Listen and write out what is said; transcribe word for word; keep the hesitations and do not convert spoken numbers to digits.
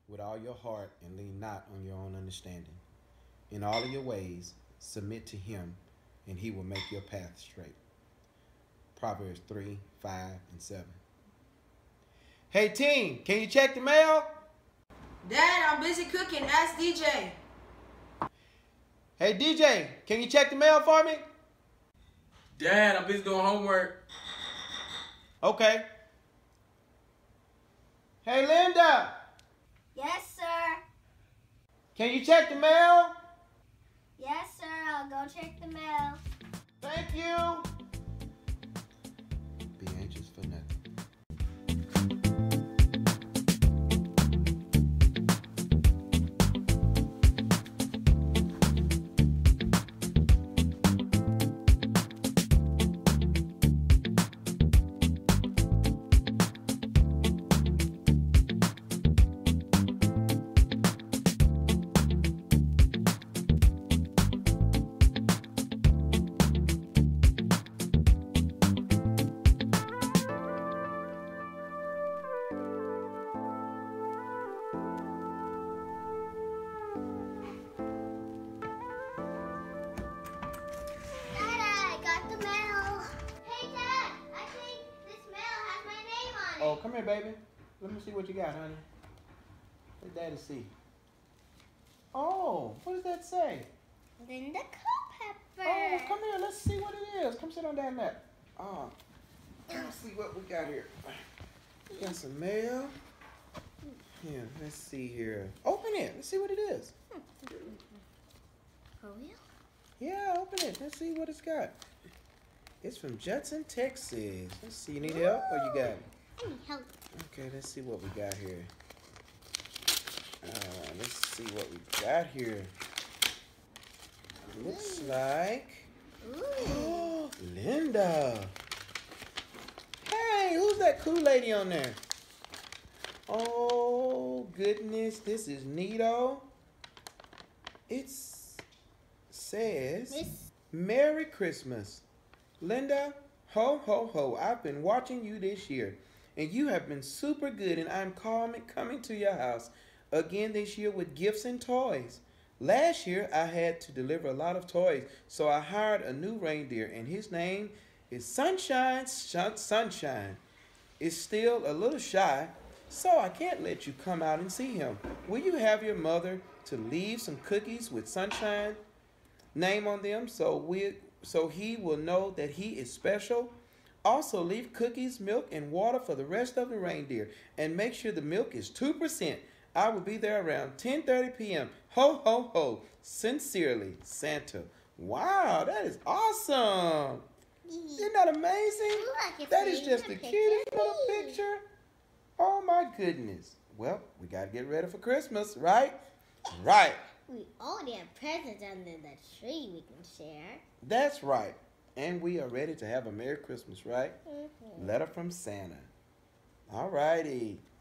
with all your heart and lean not on your own understanding. In all of your ways, submit to him, and he will make your path straight. Proverbs three, five, and seven. Hey team, can you check the mail? Dad, I'm busy cooking. Ask D J. Hey D J, can you check the mail for me? Dad, I'm busy doing homework. Okay. Hey Linda, Yes, sir. can you check the mail? Yes, sir. I'll go check the mail. Thank you. Be anxious for nothing. Dad, I got the mail. Hey, Dad. I think this mail has my name on it. Oh, come here, baby. Let me see what you got, honey. Let Daddy see. Oh, what does that say? Linda Oh, Culpepper. come here. Let's see what it is. Come sit on that mat. Oh, let's see what we got here. We got some mail. Yeah, let's see here. Open it. Let's see what it is. For real? Yeah, open it. Let's see what it's got. It's from Judson, Texas. Let's see. You need help or you got it? I need help. Okay, let's see what we got here. Uh, let's see what we got here. Looks like Ooh. Linda. Hey, who's that cool lady on there? Oh goodness, this is neato. It says Miss. Merry Christmas. Linda, ho ho ho. I've been watching you this year, and you have been super good, and I'm coming coming to your house again this year with gifts and toys. Last year I had to deliver a lot of toys, so I hired a new reindeer, and his name is Sunshine Shun- Sunshine. Is still a little shy, so I can't let you come out and see him. Will you have your mother to leave some cookies with Sunshine name on them so we so he will know that he is special? Also leave cookies, milk, and water for the rest of the reindeer, and make sure the milk is two percent. I will be there around ten thirty p.m. Ho, ho, ho. Sincerely, Santa. Wow, that is awesome. Isn't that amazing? Look, it's That is even just a the picture cutest of little me. picture. Oh my goodness. Well, we got to get ready for Christmas, right? Right. We already have presents under the tree we can share. That's right. And we are ready to have a Merry Christmas, right? Mm-hmm. Letter from Santa. All righty.